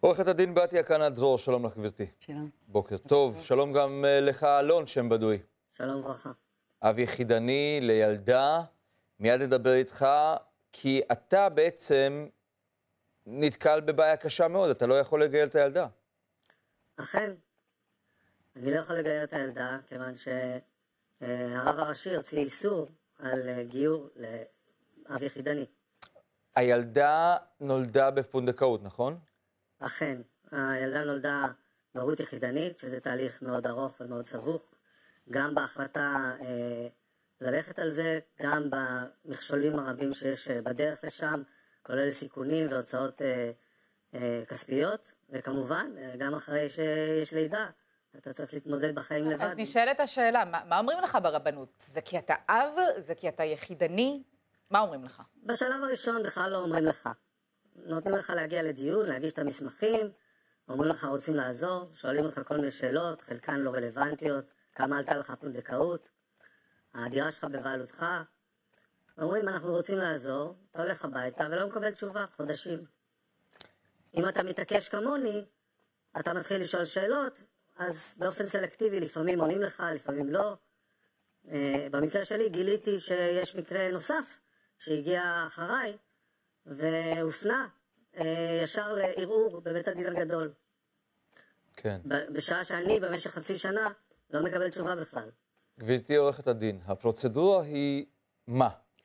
עורכת הדין בתיה כהנא דרור, שלום לך גברתי. שלום. בוקר טוב, שלום גם לך אלון שם בדוי. שלום וברכה. אב יחידני לילדה, מיד נדבר איתך, כי אתה בעצם נתקל בבעיה קשה מאוד, אתה לא יכול לגייר את הילדה. אכן, אני לא יכול לגייר את הילדה, כיוון שהרב הראשי הוציא איסור על גיור לאב יחידני. הילדה נולדה בפונדקאות, נכון? אכן, הילדה נולדה בהורות יחידנית, שזה תהליך מאוד ארוך ומאוד סבוך. גם בהחלטה ללכת על זה, גם במכשולים הרבים שיש בדרך לשם, כולל סיכונים והוצאות כספיות, וכמובן, גם אחרי שיש לידה, אתה צריך להתמודד בחיים לבד. אז נשאלת השאלה, מה אומרים לך ברבנות? זה כי אתה אב? זה כי אתה יחידני? מה אומרים לך? בשלב הראשון בכלל לא אומרים לך. נותנים לך להגיע לדיון, להגיש את המסמכים, אומרים לך רוצים לעזור, שואלים לך כל מיני שאלות, חלקן לא רלוונטיות, כמה עלתה לך פונדקאות, הדירה שלך בבעלותך. אומרים אנחנו רוצים לעזור, אתה הולך הביתה ולא מקבל תשובה, חודשים. אם אתה מתעקש כמוני, אתה מתחיל לשאול שאלות, אז באופן סלקטיבי לפעמים עונים לך, לפעמים לא. במקרה שלי גיליתי שיש מקרה נוסף שהגיע אחריי, והופנה ישר לערעור בבית הדין הגדול. כן. בשעה שאני במשך חצי שנה לא מקבל תשובה בכלל. גברתי עורכת הדין, הפרוצדורה היא מה?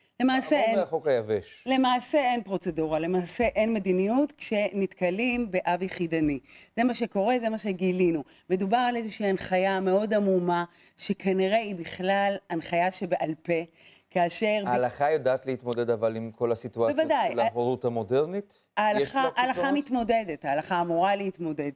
למעשה אין פרוצדורה, למעשה אין מדיניות כשנתקלים באב יחידני. זה מה שקורה, זה מה שגילינו. מדובר על איזושהי הנחיה מאוד עמומה, שכנראה היא בכלל הנחיה שבעל פה, כאשר... ההלכה יודעת להתמודד אבל עם כל הסיטואציות של ההורות המודרנית? ההלכה מתמודדת, ההלכה אמורה להתמודד.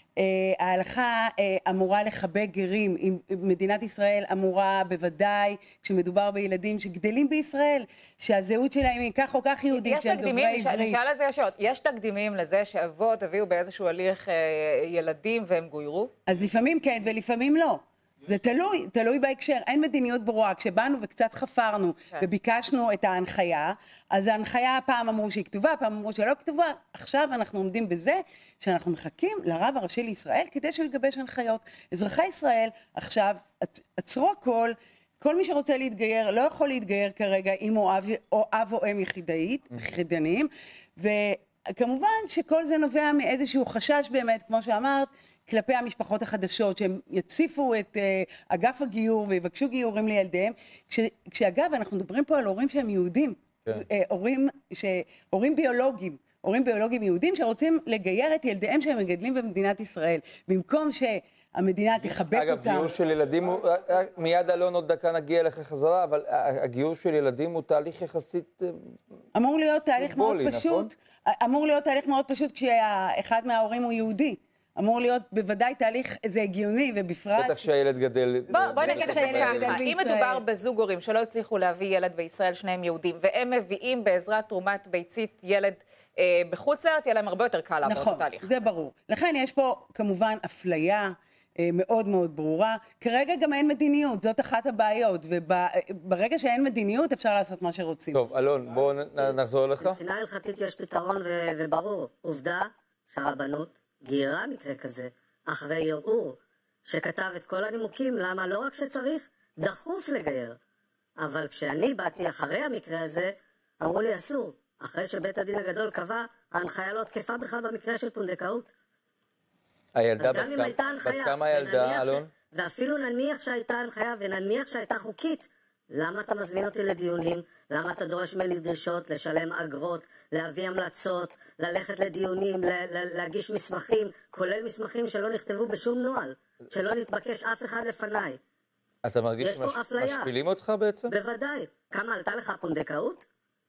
ההלכה אמורה לחבק גרים, מדינת ישראל אמורה בוודאי, כשמדובר בילדים שגדלים בישראל, שהזהות שלהם היא כך או כך יהודית, שהם דוברי עברית. נשאל על זה ישרות, יש תקדימים לזה שאבות הביאו באיזשהו הליך ילדים והם גוירו? אז לפעמים כן ולפעמים לא. זה תלוי בהקשר, אין מדיניות ברורה. כשבאנו וקצת חפרנו וביקשנו את ההנחיה, אז ההנחיה פעם אמרו שהיא כתובה, פעם אמרו שלא כתובה. עכשיו אנחנו עומדים בזה שאנחנו מחכים לרב הראשי לישראל כדי שהוא יגבש הנחיות. אזרחי ישראל עכשיו עצרו כל מי שרוצה להתגייר לא יכול להתגייר כרגע אם הוא אב או אם יחידניים, וכמובן שכל זה נובע מאיזשהו חשש באמת, כמו שאמרת, כלפי המשפחות החדשות, שהם יציפו את אגף הגיור ויבקשו גיורים לילדיהם, כשאגב אנחנו מדברים פה על הורים שהם יהודים, הורים ביולוגיים יהודים שרוצים לגייר את ילדיהם שהם מגדלים במדינת ישראל, במקום שהמדינה תחבק אותם. אגב, גיור של ילדים, מיד אלון עוד דקה נגיע לך חזרה, אבל הגיור של ילדים הוא תהליך יחסית אמור להיות תהליך מאוד פשוט, אמור להיות תהליך מאוד פשוט כשאחד מההורים הוא יהודי. אמור להיות בוודאי תהליך, זה הגיוני ובפרט... בטח שהילד גדל... בוא נגיד את זה ככה, אם מדובר בזוג הורים שלא הצליחו להביא ילד בישראל, שניהם יהודים, והם מביאים בעזרת תרומת ביצית ילד בחוץ לארץ, יהיה להם הרבה יותר קל לעבור את התהליך. נכון, זה ברור. לכן יש פה כמובן אפליה מאוד מאוד ברורה. כרגע גם אין מדיניות, זאת אחת הבעיות, וברגע שאין מדיניות אפשר לעשות מה שרוצים. טוב, אלון, בואו נחזור לך. מבחינה הלכתית יש פתרון וברור. עובדה שהרבנות גיירה מקרה כזה, אחרי ערעור, שכתב את כל הנימוקים, למה לא רק שצריך, דחוף לגייר. אבל כשאני באתי אחרי המקרה הזה, אמרו לי אסור. אחרי שבית הדין הגדול קבע, ההנחיה לא תקפה בכלל במקרה של פונדקאות. הילדה אז גם אם הייתה הנחיה, כמה הילדה, אלון? ואפילו נניח שהייתה הנחיה, ונניח שהייתה חוקית, למה אתה מזמין אותי לדיונים? למה אתה דורש ממני דרישות, לשלם אגרות, להביא המלצות, ללכת לדיונים, להגיש מסמכים, כולל מסמכים שלא נכתבו בשום נוהל, שלא נתבקש אף אחד לפניי. אתה מרגיש שמשפילים אותך בעצם? בוודאי. כמה עלתה לך פונדקאות?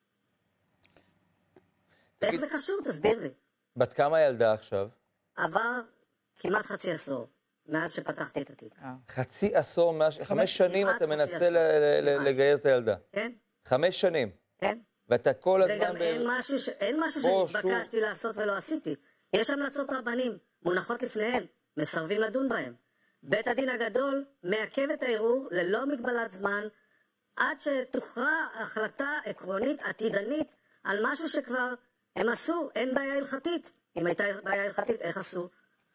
איך זה קשור? תסביר לי. בת כמה ילדה עכשיו? עבר כמעט חצי עשור. מאז שפתחתי את התיק. חצי עשור, 5 שנים אתה מנסה לגייר את הילדה. כן. 5 שנים. כן. ואתה כל הזמן... וגם אין משהו שנתבקשתי לעשות ולא עשיתי. יש המלצות רבנים, מונחות לפניהם, מסרבים לדון בהם. בית הדין הגדול מעכב את הערעור ללא מגבלת זמן, עד שתוכרע החלטה עקרונית עתידנית על משהו שכבר הם עשו, אין בעיה הלכתית. אם הייתה בעיה הלכתית, איך עשו?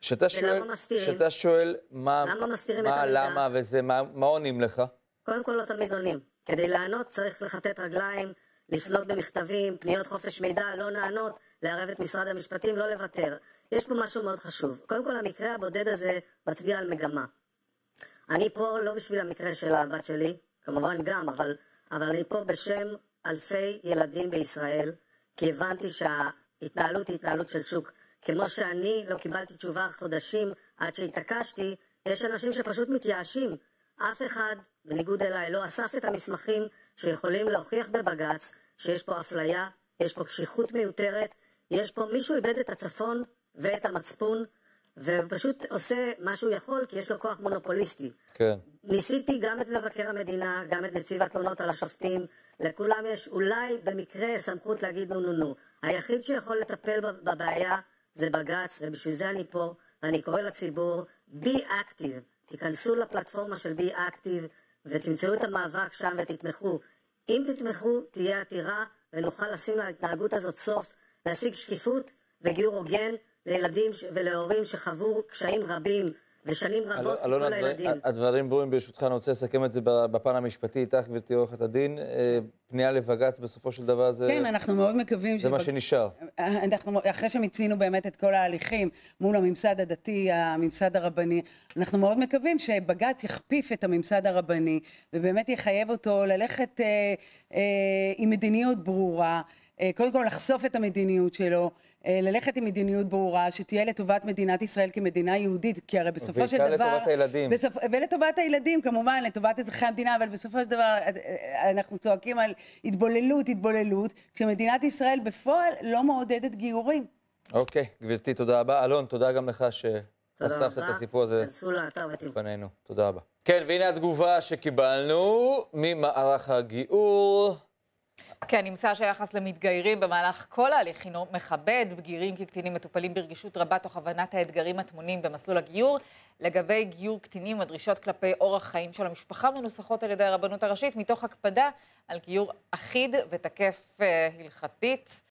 שאתה שואל מה למה וזה, מה עונים לך? קודם כל לא תמיד עונים. כדי לענות צריך לחטט רגליים, לפנות במכתבים, פניות חופש מידע, לא לענות, לערב את משרד המשפטים, לא לוותר. יש פה משהו מאוד חשוב. קודם כל המקרה הבודד הזה מצביע על מגמה. אני פה לא בשביל המקרה של הבת שלי, כמובן גם, אבל אני פה בשם אלפי ילדים בישראל, כי הבנתי שההתנהלות היא התנהלות של שוק. כמו שאני לא קיבלתי תשובה חודשים עד שהתעקשתי, יש אנשים שפשוט מתייאשים. אף אחד, בניגוד אליי, לא אסף את המסמכים שיכולים להוכיח בבג"ץ שיש פה אפליה, יש פה קשיחות מיותרת, יש פה מישהו איבד את הצפון ואת המצפון, ופשוט עושה מה שהוא יכול, כי יש לו כוח מונופוליסטי. כן. ניסיתי גם את מבקר המדינה, גם את נציב התלונות על השופטים, לכולם יש אולי במקרה סמכות להגיד נו. היחיד שיכול לטפל בבעיה זה בג"ץ, ובשביל זה אני פה, ואני קורא לציבור, be active, תיכנסו לפלטפורמה של be active, ותמצאו את המאבק שם ותתמכו. אם תתמכו, תהיה עתירה, ונוכל לשים להתנהגות הזאת סוף, להשיג שקיפות וגיור הוגן לילדים ולהורים שחוו קשיים רבים ושנים רבות לכל הילדים. הדברים ברורים, ברשותך, אני רוצה לסכם את זה בפן המשפטי איתך, גברתי עורכת הדין. פנייה לבג"ץ בסופו של דבר זה... כן, אנחנו מאוד מקווים... זה מה שנשאר. אחרי שמיצינו באמת את כל ההליכים מול הממסד הדתי, הממסד הרבני, אנחנו מאוד מקווים שבג"ץ יכפיף את הממסד הרבני, ובאמת יחייב אותו ללכת עם מדיניות ברורה, קודם כל לחשוף את המדיניות שלו, ללכת עם מדיניות ברורה, שתהיה לטובת מדינת ישראל כמדינה יהודית, כי הרי בסופו של דבר... ובעיקר לטובת הילדים. ולטובת הילדים, כמובן, לטובת אזרחי המדינה, אבל בסופו של דבר אנחנו צועקים על התבוללות, כשמדינת ישראל בפועל לא מעודדת גיורים. אוקיי, גברתי, תודה רבה. אלון, תודה גם לך שחשפת את הסיפור הזה לפנינו. תודה רבה. כן, והנה התגובה שקיבלנו ממערך הגיור. כן, נמסר שהיחס למתגיירים במהלך כל ההליך הינו מכבד, בגירים כקטינים מטופלים ברגישות רבה תוך הבנת האתגרים הטמונים במסלול הגיור. לגבי גיור קטינים, הדרישות כלפי אורח חיים של המשפחה מנוסחות על ידי הרבנות הראשית, מתוך הקפדה על גיור אחיד ותקף הלכתית.